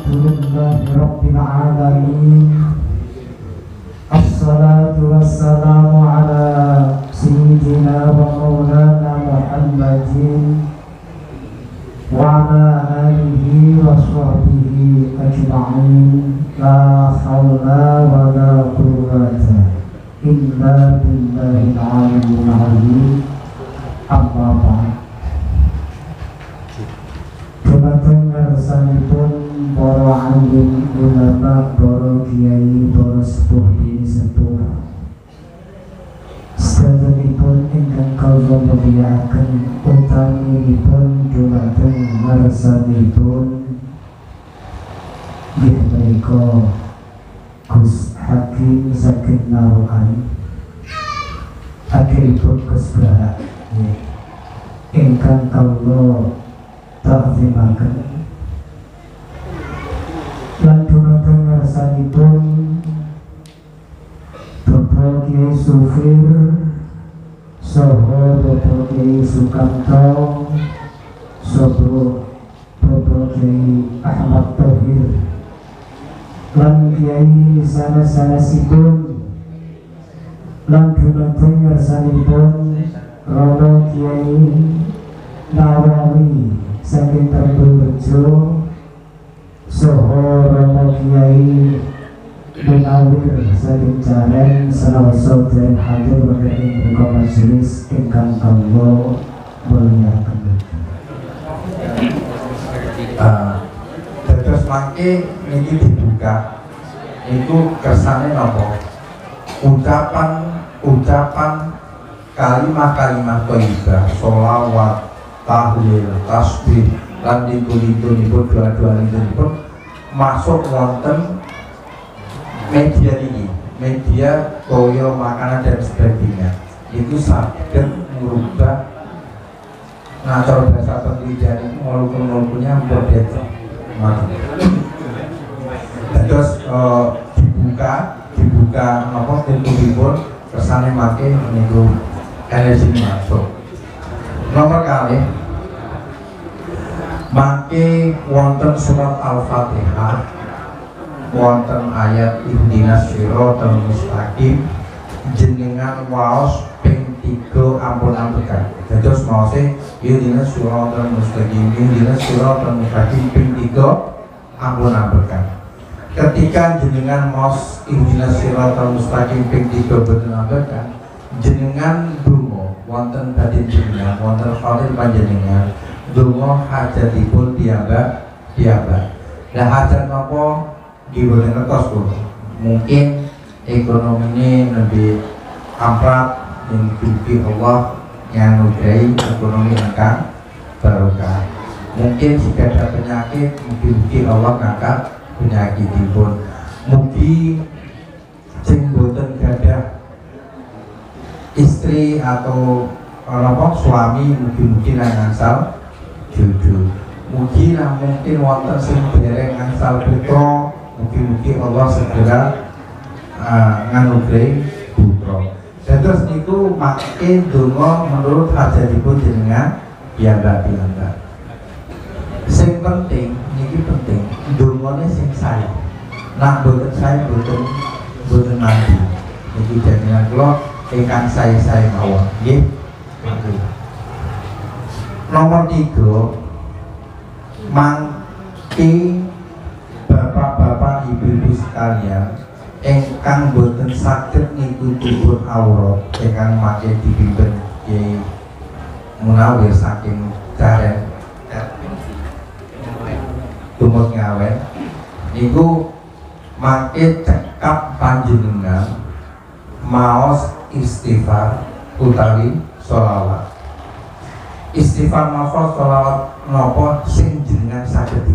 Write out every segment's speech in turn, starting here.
Alhamdulillahi Rabbil Alamin. Assalatu wassalamu ala Sayyidina wa maulana Muhammadin wa ala alihi wa sahbihi ajma'in. La hawla wa la quwwata illa billahil aliyyil azim. Amma ba'd. Dumateng ngarsanipun para alim ulama, para kiai, para sepuh dini sepuh, sedayanipun ingkang kawula mulyakaken, utaminipun dumateng ngarsanipun inggih menika Gus Hakim saking Naruhan, akhiripun Gus Bahak ingkang kawula ta'zimaken lan dumateng ngarsanipun Bapak Kiai Sufir saha Bapak Kiai Sukamto saha Bapak Kiai Ahmad Thohir lan Kiai sanes-sanesipun lan dumateng ngarsanipun Romo Kiai Nawawi saking Temberejo saha Romo Kiai Munawir saking Jaren selawasa dereng hadir wonten ing majelis ingkang kawula mulyakaken. Terus mangke niki dibuka niku kersane napa? Ucapan kalimat-kalimat thayyibah, sholawat, tahlil, tasbih lan niku-niku doa-doa masuk wonten media ini, media toyo makanan dan sebagainya. Itu saged merubah ngatur bahasa pendidikan itu molekul-molekulnya berbeda. Terus dibuka napa pintu kersane make niku energi masuk. Nomor kali make wonten surat Al-Fatihah, wonten ayat ihdinas siratal mustaqim, jenengan waos ping 3 ampun-ampunkan. Terus maose ihdinas siratal mustaqim, ihdinas siratal mustaqim ping 3 ampun-ampunkan. Ketika jenengan maos ihdinas siratal mustaqim ping 3 boten ampunkan, jenengan donga wonten badhe jenengan wonten khalil panjenengan donga hajatipun piyambak. Lah hajat napa diboten ngertos pun. Mungkin ekonomine lebih amprat yang dugi Allah yang nudai ekonomi ingkang barokah. Mungkin jika ada penyakit mugi Allah ngangkat penyakitipun. Mugi sing boten gadah istri atau suami mugi-mugi ngangsal jodoh. Mugi mungkin wonten sing dereng ngangsal putra, mugi-mugi Allah segera nganugrahi putra. Dan terus niku make donga menurut hajatipun jenengan piyambak-piyambak. Sing penting niki penting dongane sing sae. Nak boten sae boten mandi. Niki jenengan kula ingkang sae-sae mawon nggih. Nomor 3, mangke bapak-bapak ibu-ibu sekalian ingkang boten saged ngikuti aurat ingkang make dipimpin Kiai Munawir saking Jaren Tumut Ngawen niku make cekap panjenengan maos istighfar utawi sholawat. Istighfar napa sholawat napa sing jenengan saged.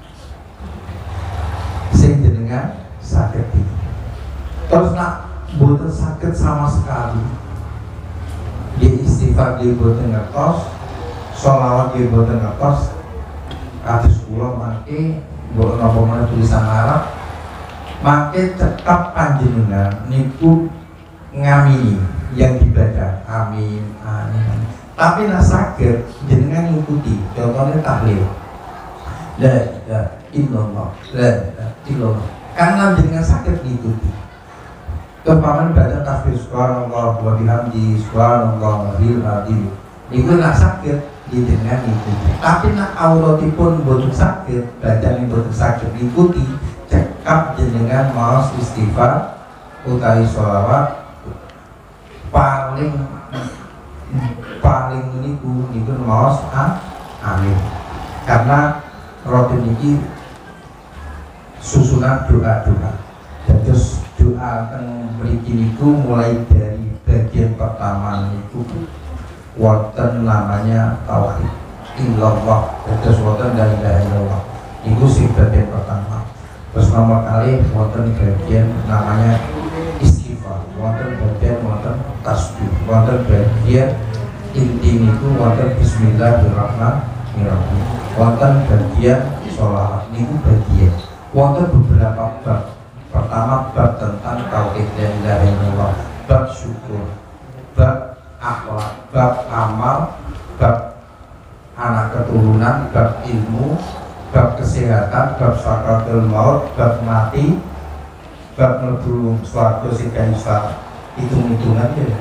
Sing jenengan saged. Terus nak boten saged sama sekali. Di istighfar di boten ngertos, sholawat di boten ngertos. Kados kula mangke mboten napa meneh tulisan Arab. Mangke cekap panjenengan niku ngamini yang dibaca amin amin. Tapi nak sakit jenengan ngikuti, contohnya tahlil. La ilaha illallah, la ilaha illallah. Karena dengan sakit diikuti. Kepaman baca tasbih subhanallah wa bihamdi subhanallahil azim. Iku nak sakit didengar ikuti. Tapi nak auratipun boten sakit, bacaan boten sakit diikuti, cekap jenengan maos istighfar utawi sholawat paling niku maos amin. Karena rutin niki susunan doa-doa. Terus doa teng mriki niku mulai dari bagian pertama niku wonten namanya tauhid illallah. Terus wonten la ilaha illallah. Niku sing bagian pertama. Terus nomor kali wonten bagian namanya istighfar. Wonten bagian wonten tasbih. Wonten bagian inti niku wonten bismillahirrahmanirrahim. Wonten bagian sholawat niku bagian. Wonten beberapa bab. Pertama bab tentang tauhid la ilaha illallah, bab syukur, bab akhlak, bab amal, bab anak keturunan, bab ilmu, bab kesehatan, bab sakaratul maut, bab mati, bab mlebu swarga sing kaisa hitung-hitungan ya.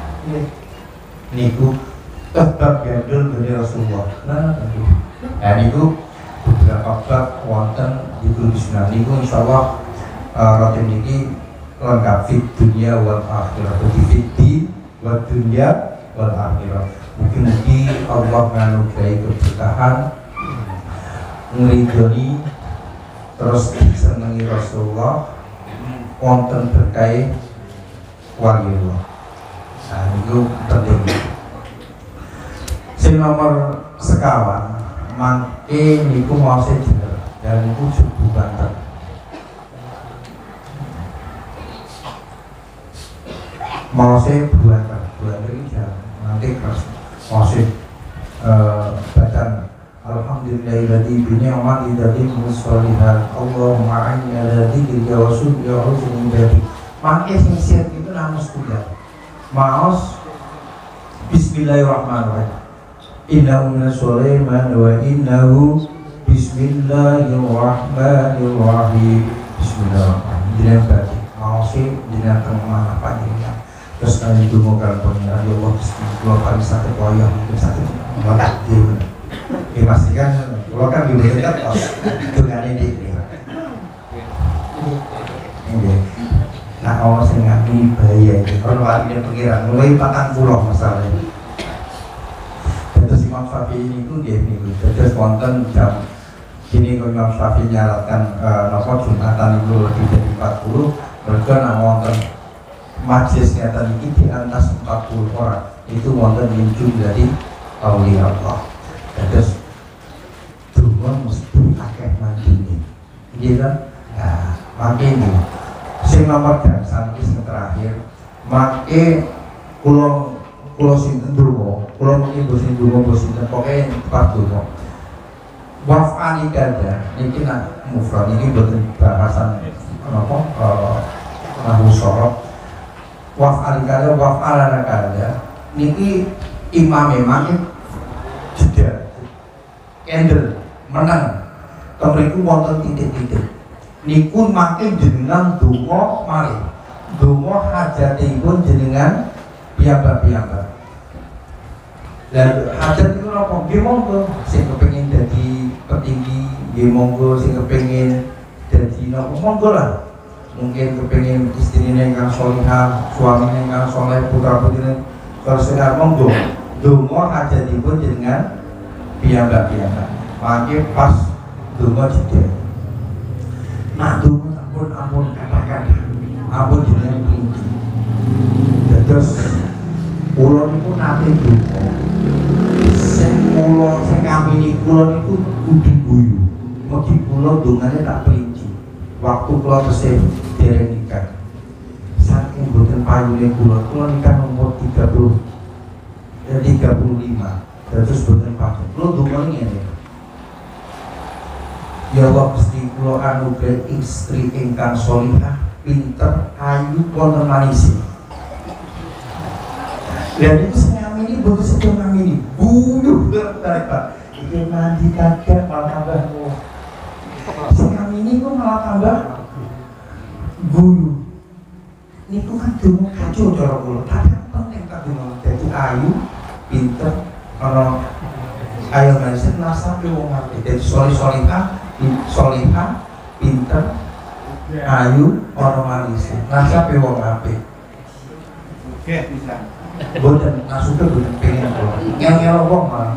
Niku bab gandul dari Rasulullah. Nah niku beberapa bab wonten di Bismillah niku insyaallah rutin niki lengkap fit dunia wal akhirah, fit wal dunia wal akhirah. Mungkin Allah nganugrahi keberkahan, ngridoni terus disenengi Rasulullah, wonten berkah waliullah. Nah itu penting. Sing nomor sekawan mangke niku mau sejener dan niku cukup banget. Masih bulan ini jangan nanti keras masih bacaan alhamdulillahilladzi bi ni'mati tatimmu sholihat Allahumma a'inni ala dzikrika wa syukrika wa husni ibadatik. Mangke sing siap itu namung kuliah maos bismillahirrahmanirrahim. Innahu min Sulaiman wa innahu bismillahirrahmanirrahim. Bismillahirrahmanirrahim. Jadi maosé jenengan kemana apa jenengan. Terus kali itu mau kalian pengiran ya Allah dua kali satu koyong mungkin satu melekat dia pastikan kalau kan di dekat dengan ini nah Allah sing ngakini bahaya itu kalau lagi dia pengiran mulai 40 masalahnya. Terus Imam Syafi'i ini pun dia ini terus wonten jam kini Imam Syafi'i nyaratkan nopo Jumatan itu lebih dari 40 mereka nak wonten majlisnya tadi di atas 40 orang itu wonten min jumlahi auliya Allah. Terus donga mesti akeh mandine. Nggih kan? Nah, makene sing nomor dasar iki sing terakhir, make kula sinten donga, kula mungkin bosen donga bosen pokoke tepat donga. Waf'ani kada niki nak mufrad niki boten bahasan napa lahu sorok waf'al kada waf'alana kada niki imam jeda kendel menang kemriku wonten titik-titik niku makin jenengan donga malih donga hajatipun jenengan piyambak-piyambak. Dan hajat itu napa nggih monggo sing kepengin dadi petinggi nggih monggo sing kepengin dadi napa monggo lah. Mungkin kepingin istrinya yang solihah, suaminya yang soleh, putra putrinya kalau sehat monggo donga hajatipun dengan piyambak-piyambak. Mangke pas donga jeda. Nah donga ampun katakan ampun jenengan tinggi. Terus kula niku nate donga. Sing ngamini kula niku kudu guyu. Mugi kula dongane tak perinci. Waktu kula tesih dereng nikah. Saking boten payune kula nikah nomor 35. Terus boten payun. Kula donga ngene. Ya Allah Gusti kula anugerah istri ingkang sholihah, pinter, ayu, wonten manis. Dan itu saya ngamini boten sedaya ngamini. Buyuh berkata, iki mandi kakek malah tambah malah tambah guyu. Niku kan dungo kacau cara kula, tapi penting tak dungo dadi ayu, pinter, ana ayo manusia nasab wong apik. Dadi solihah, pinter, ayu, ana manusia. Nasab wong apik. Oke, bisa. Boten nasabnya boten pengen kula. Ngel-ngel wong malah.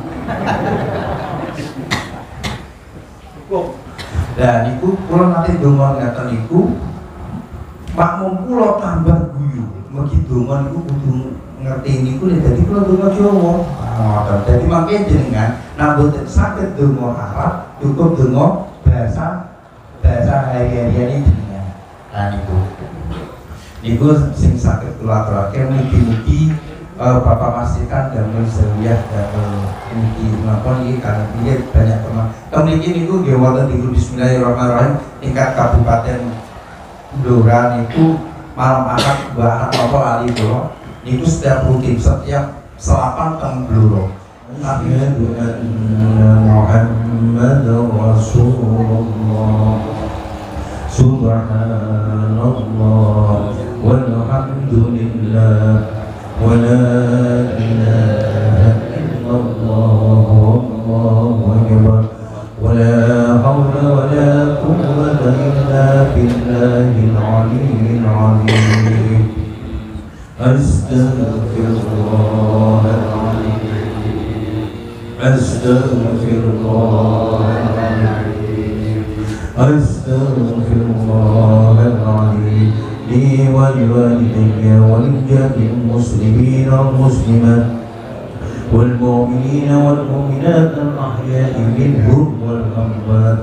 Lah niku kula nate donga ngaten niku makmum kula tambah guyu. Mugi donga niku kudu ngerti niku lek dadi kula donga Jawa. Ngoten. Dadi mangke jenengan nek boten saged donga Arab, cukup donga bahasa hari-harian jenengan. Nah niku sing saged kula aturaken mugi-mugi Bapak pastikan damel seriah damel ini napa iki karena dia banyak teman. Kemudian niku nggih wonten di Bismillahirrahmanirrahim tingkat Kabupaten Blora niku malam akad bahan apa ali kula niku setiap rutin setiap selapan teng Blora. Muhammad Rasulullah Subhanallah walhamdulillah ولا إله إلا الله والله أكبر ولا حول ولا قوة إلا بالله العلي العظيم أستغفر الله العظيم أستغفر الله العظيم أستغفر الله العظيم لي ولوالدي ولجميع المسلمين والمسلمات والمؤمنين والمؤمنات الأحياء منهم والأموات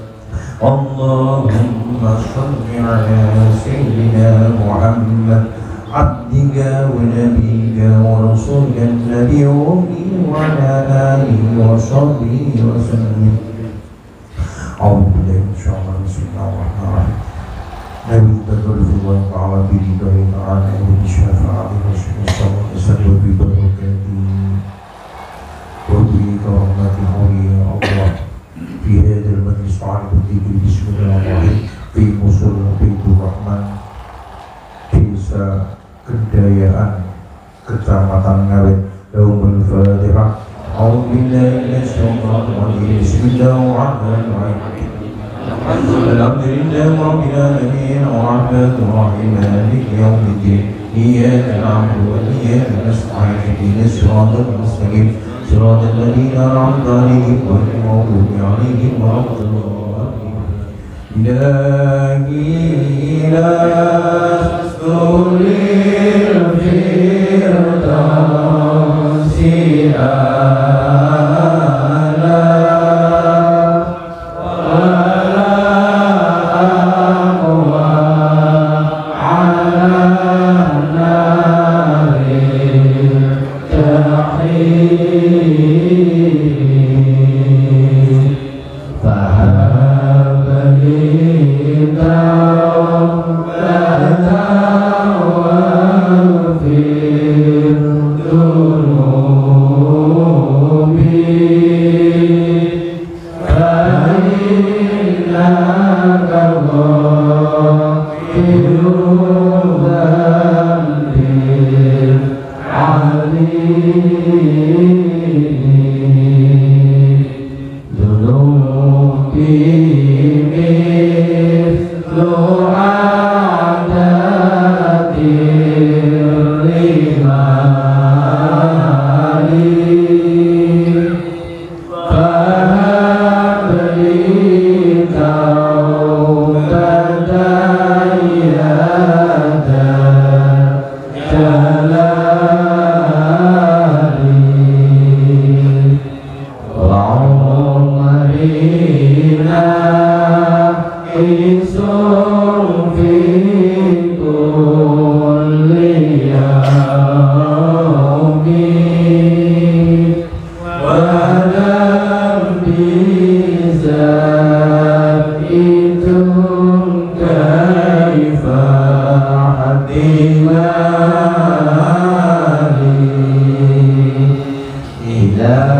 اللهم صل على سيدنا محمد عبدك ونبيك ورسولك النبي وعلى آله وصحبه وسلم. أعوذ بالله من الشيطان الرجيم. بسم الله الرحمن الرحيم. نبي تدرس الله تعالى برداه تعالى وبشفاعة رسول الله صلى وبركاته وبكرامة أولياء الله في هذا المجلس تعالى برداه بسم الله الرحمن في musul Baitur Rahman Desa Kedayaan Kecamatan Ngawen. Lahumul Fatihah. A'udzu billahi minasyaitonir rajim. Bismillahirrahmanirrahim. Alhamdulillahi rabbil alamin arrahmanir rahim maliki yaumiddin iyyaka na'budu wa iyyaka nasta'in ihdinas siratal mustaqim siratal ladzina an'amta 'alaihim ghairil maghdubi 'alaihim waladdallin. Ilahi rasulil firdausi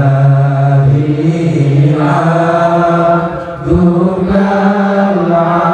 Ilahi abduka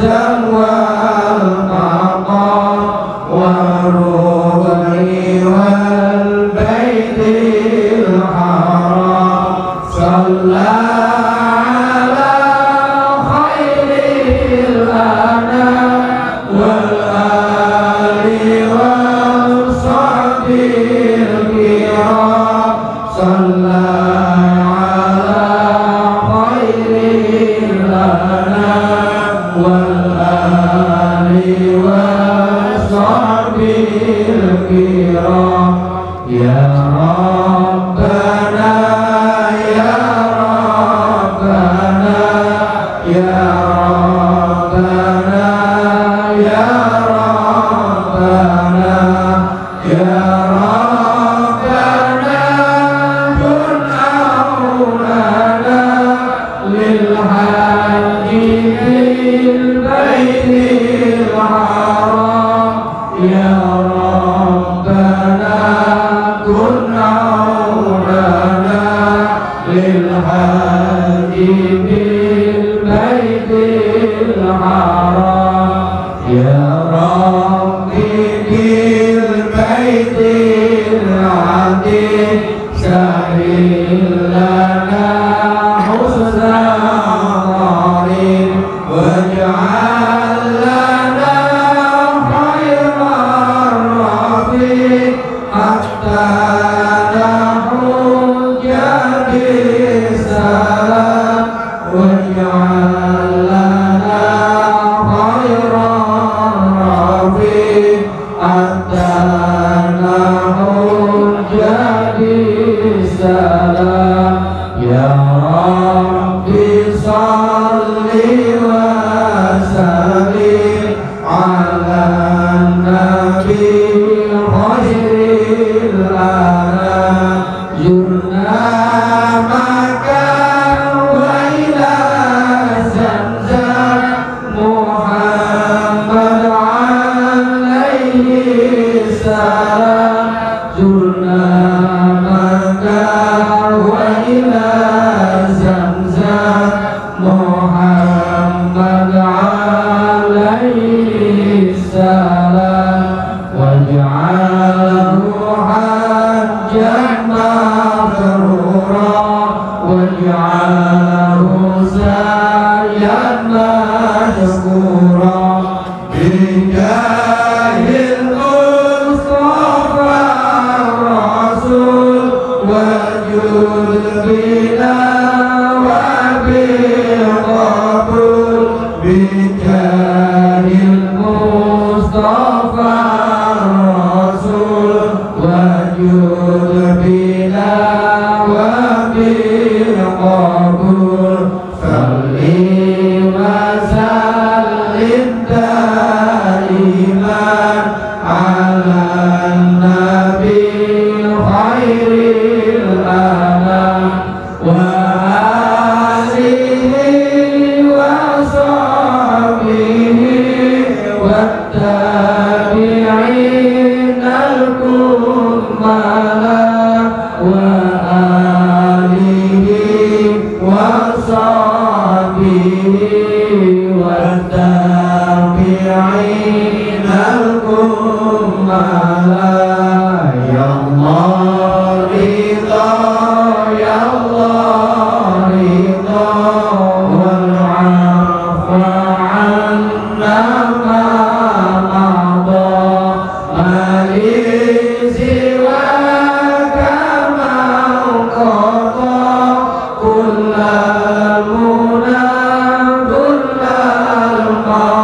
كل المنى كل المنى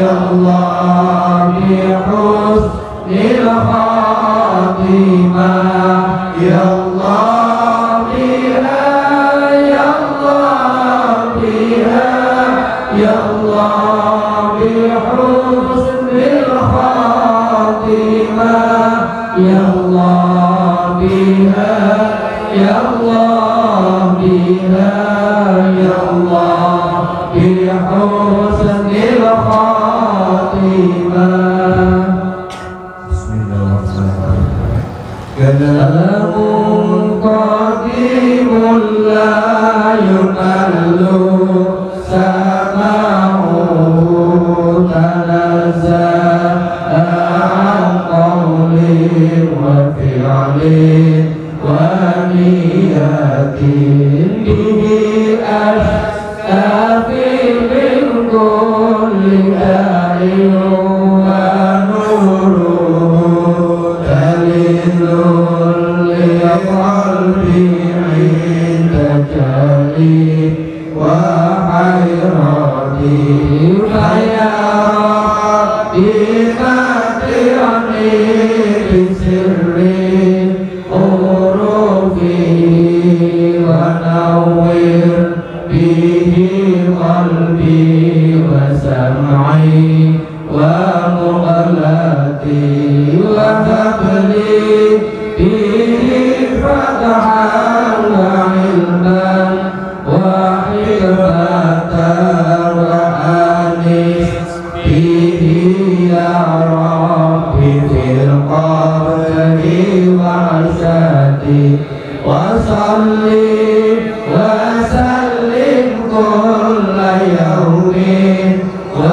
Allah bihusnil khatimah ya Allah biha ya Allah biha ya Allah bihusnil khatimah ya Allah biha ya Allah biha ya Allah bihusnil khatimah. Bismillahirrahmanirrahim. Kalamun qadimun la yukallu sama'u tanazza'a an qawlin wa fi'lin wa niyatin bihi astafi min kulli da'in wa nurun dalilun li qalbi 'inda jali wa hayrati ya Rabbi mati'ani bisirri urufi wa nawwir bihi qalbi wa sam'i wa muqallati wa habli bihi fathan wa ilman wa hikmatan wa anis bihi ya Rabbi fil qabri wa asati wa salli wa sallim kulla yawmin wa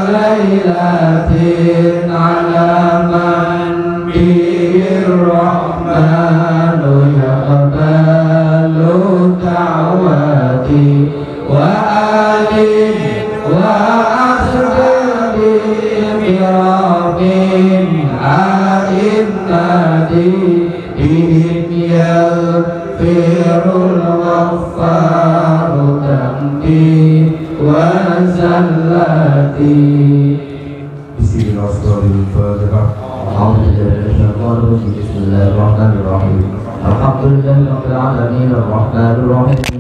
laylatin ala man bihir rahmanu yaqbalu da'wati wa alin wa ashabi biramin a'immati bihim yaghfirul ghaffaru dambi wa zallati. Bismillahirrahmanirrahim. Bismillahirrahmanirrahim. Alhamdulillahirabbil alamin arrahmanirrahim